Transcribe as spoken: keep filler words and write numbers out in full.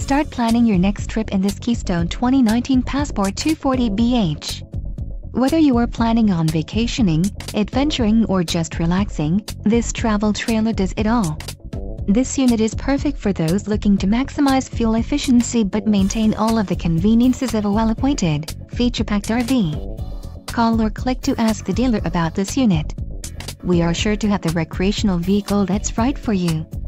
Start planning your next trip in this Keystone twenty nineteen Passport two forty B H. Whether you are planning on vacationing, adventuring or just relaxing, this travel trailer does it all. This unit is perfect for those looking to maximize fuel efficiency but maintain all of the conveniences of a well-appointed, feature-packed R V. Call or click to ask the dealer about this unit. We are sure to have the recreational vehicle that's right for you.